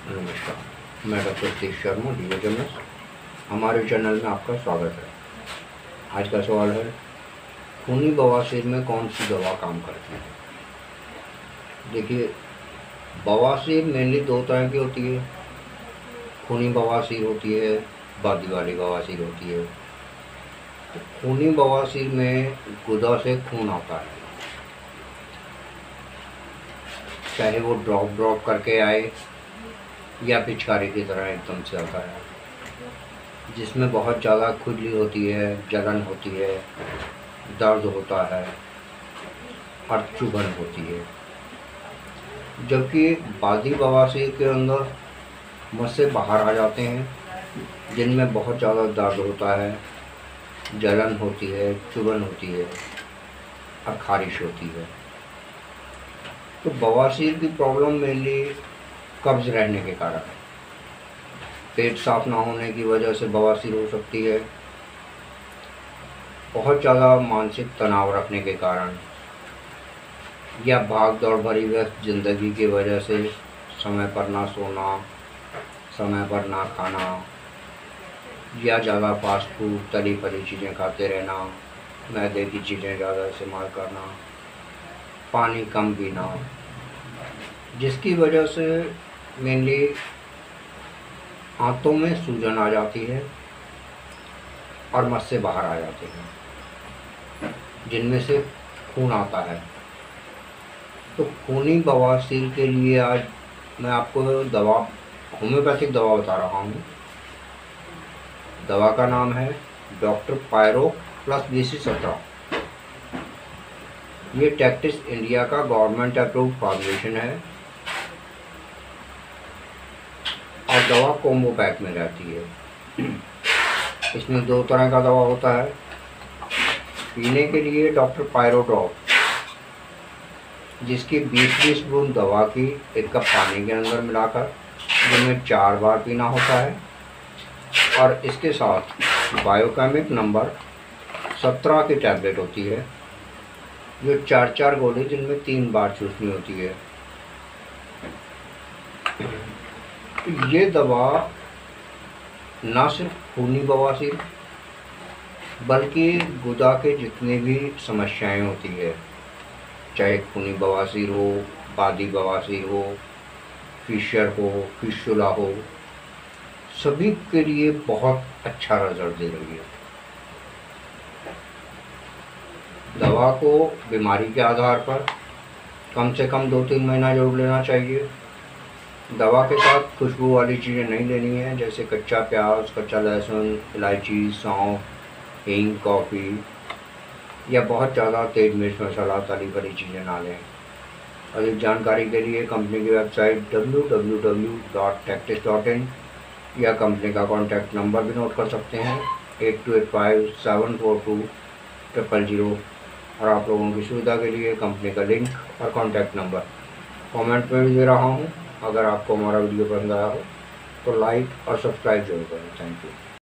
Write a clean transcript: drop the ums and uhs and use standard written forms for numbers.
नमस्कार, मैं डॉक्टर सतीश शर्मा डीओजमएस। हमारे चैनल में आपका स्वागत है। आज का सवाल है, खूनी बवासीर में कौन सी दवा काम करती है। देखिए, बवासीर मेनली दो तरह की होती है। खूनी बवासीर होती है, बादी वाली बवासीर होती है। तो खूनी बवासीर में गुदा से खून आता है, चाहे वो ड्रॉप करके आए या पिचकारी की तरह एकदम से आता है, जिसमें बहुत ज़्यादा खुजली होती है, जलन होती है, दर्द होता है और चुभन होती है। जबकि बादी बवासीर के अंदर मस्से बाहर आ जाते हैं, जिनमें बहुत ज़्यादा दर्द होता है, जलन होती है, चुभन होती है और खारिश होती है। तो बवासीर की प्रॉब्लम मेनली कब्ज़ रहने के कारण है। पेट साफ ना होने की वजह से बवासीर हो सकती है। बहुत ज़्यादा मानसिक तनाव रखने के कारण या भाग दौड़ भरी व्यस्त ज़िंदगी की वजह से समय पर ना सोना, समय पर ना खाना या ज़्यादा फास्ट फूड, तली फली चीज़ें खाते रहना, मैदे की चीज़ें ज़्यादा इस्तेमाल करना, पानी कम पीना, जिसकी वजह से मेनली आंतों में सूजन आ जाती है और मस्से बाहर आ जाते हैं, जिनमें से खून आता है। तो खूनी बवासीर के लिए आज मैं आपको होम्योपैथिक दवा बता रहा हूँ। दवा का नाम है डॉक्टर पायरो प्लस BC17। ये टैक्टिस इंडिया का गवर्नमेंट अप्रूव्ड फॉर्मुलेशन है और दवा कॉम्बो पैक में रहती है। इसमें दो तरह का दवा होता है। पीने के लिए डॉक्टर पायरो ड्रॉप, जिसकी 20-20 बूंद दवा की 1 कप पानी के अंदर मिलाकर जिनमें 4 बार पीना होता है। और इसके साथ बायोकेमिक नंबर 17 की टैबलेट होती है, जो 4-4 गोली जिनमें 3 बार चूसनी होती है। ये दवा ना सिर्फ खूनी बवासीर बल्कि गुदा के जितने भी समस्याएं होती है, चाहे खूनी बवासीर हो, बादी बवासीर हो, फिशर हो, फिशुला हो, सभी के लिए बहुत अच्छा रिजल्ट दे रही है। दवा को बीमारी के आधार पर कम से कम 2-3 महीना जरूर लेना चाहिए। दवा के साथ खुशबू वाली चीज़ें नहीं लेनी है, जैसे कच्चा प्याज, कच्चा लहसुन, इलायची, सौंफ, हींग, कॉफ़ी या बहुत ज़्यादा तेज मिर्च मसाला, तली भरी चीज़ें ना लें। अधिक जानकारी के लिए कंपनी की वेबसाइट www.tactis.in या कंपनी का कॉन्टैक्ट नंबर भी नोट कर सकते हैं 8285-742-000। और आप लोगों की सुविधा के लिए कंपनी का लिंक और कॉन्टैक्ट नंबर कमेंट में भी दे रहा हूँ। अगर आपको हमारा वीडियो पसंद आया हो तो लाइक और सब्सक्राइब जरूर करें। Thank you.